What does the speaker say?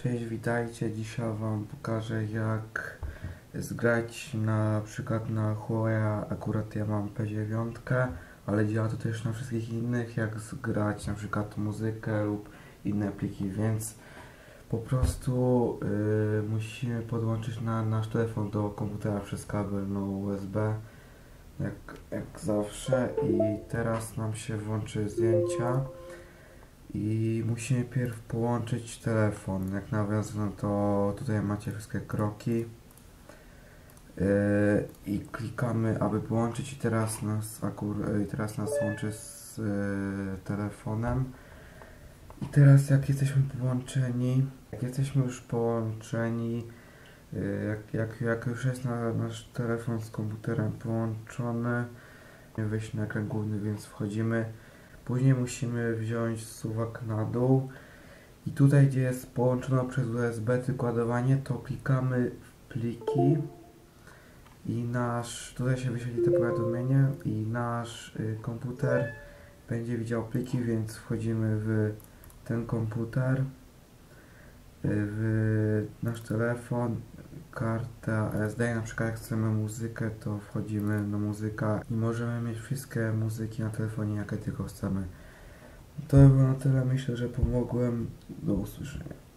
Cześć, witajcie. Dzisiaj Wam pokażę, jak zgrać na przykład na Huawei. Akurat ja mam P9, ale działa to też na wszystkich innych, jak zgrać na przykład muzykę lub inne pliki, więc po prostu musimy podłączyć nasz telefon do komputera przez kabel USB, jak zawsze. I teraz nam się włączy zdjęcia. I musimy pierw połączyć telefon. Jak nawiązano, to tutaj macie wszystkie kroki. I klikamy, aby połączyć, i teraz nas łączy z telefonem. I teraz jak jesteśmy już połączeni, jak już jest nasz telefon z komputerem połączony, wejść na ekran główny, więc wchodzimy. Później musimy wziąć suwak na dół i tutaj, gdzie jest połączone przez USB tylko ładowanie, to klikamy w pliki i tutaj się wyświetli to powiadomienie i nasz komputer będzie widział pliki, więc wchodzimy w ten komputer, w nasz telefon, karta SD. Na przykład jak chcemy muzykę, to wchodzimy na muzyka i możemy mieć wszystkie muzyki na telefonie, jakie tylko chcemy. To by było na tyle. Myślę, że pomogłem. Do usłyszenia.